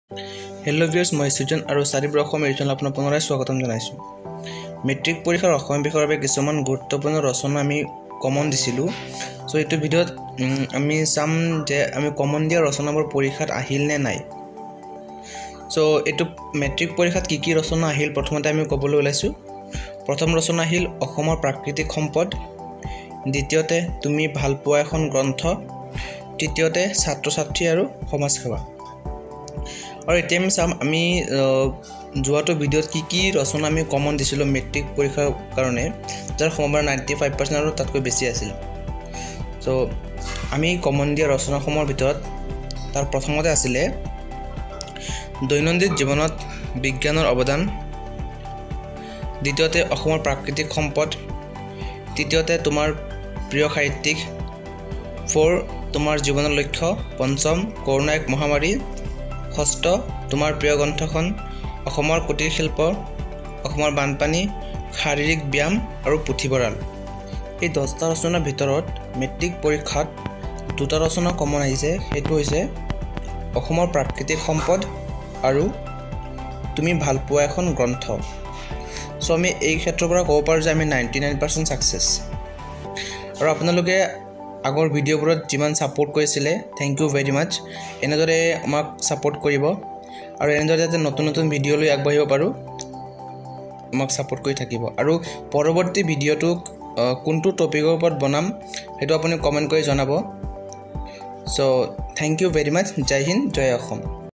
Hello' viewers, মই সুজন আৰু চাৰিব্ৰ অসম এৰিচন আপোনাক পুনৰাই স্বাগতম জনাইছোঁ। মেট্ৰিক পৰীক্ষাৰ অসম বিষয়ৰ বাবে কিছুমান গুৰুত্বপূৰ্ণ ৰচনা আমি কমন দিছিলোঁ। সো এইটো ভিডিঅ'ত আমি চাম যে আমি কমন দিয়া ৰচনাবোৰ পৰীক্ষাত আহিল নে নাই। সো এইটো মেট্ৰিক পৰীক্ষাত কি ৰচনা আহিল প্ৰথমতে আমি ক'বলৈ ওলাইছোঁ। প্ৰথম ৰচনা আহিল অসমৰ প্ৰাকৃতিক সম্পদ, দ্বিতীয়তে তুমি ভাল পোৱা এখন গ্ৰন্থ, তৃতীয়তে ছাত্ৰ ছাত্ৰী আৰু সমাজ সেৱা। আৰু এতিয়া আমি চাম আমি যোৱাটো ভিডিঅ'ত কি ৰচনা আমি কমন দিছিলোঁ মেট্ৰিক পৰীক্ষাৰ কাৰণে, যাৰ সম্ভাৱনা 95% আৰু তাতকৈ বেছি আছিল। সো আমি কমন দিয়া ৰচনাসমূহৰ ভিতৰত তাৰ প্ৰথমতে আছিলে দৈনন্দিন জীৱনত বিজ্ঞানৰ অৱদান, দ্বিতীয়তে অসমৰ প্ৰাকৃতিক সম্পদ, তৃতীয়তে তোমাৰ প্ৰিয় সাহিত্যিক, 4 তোমাৰ জীৱনৰ লক্ষ্য, পঞ্চম কৰোণা এক মহামাৰী, ষষ্ঠ তোমাৰ প্ৰিয় গ্ৰন্থখন, অসমৰ কুটিৰ শিল্প, অসমৰ বানপানী, শাৰীৰিক ব্যায়াম আৰু পুথিভঁৰাল। এই 10টা ৰচনাৰ ভিতৰত মেট্ৰিক পৰীক্ষাত 2টা ৰচনা কমন আহিছে, সেইটো হৈছে অসমৰ প্ৰাকৃতিক সম্পদ আৰু তুমি ভাল পোৱা এখন গ্ৰন্থ। সো আমি এই ক্ষেত্ৰৰ পৰা ক'ব পাৰোঁ যে আমি 99% ছাকচেছ। আৰু আপোনালোকে আগৰ ভিডিঅ'বোৰত যিমান ছাপোৰ্ট কৰিছিলে, থেংক ইউ ভেৰি মাছ। এনেদৰে আমাক ছাপোৰ্ট কৰিব আৰু এনেদৰে যাতে নতুন নতুন ভিডিঅ' লৈ আগবাঢ়িব পাৰোঁ, আমাক ছাপোৰ্ট কৰি থাকিব। আৰু পৰৱৰ্তী ভিডিঅ'টো কোনটো টপিকৰ ওপৰত বনাম সেইটো আপুনি কমেণ্ট কৰি জনাব। So thank you very much. জয় হিন্দ, জয় অসম।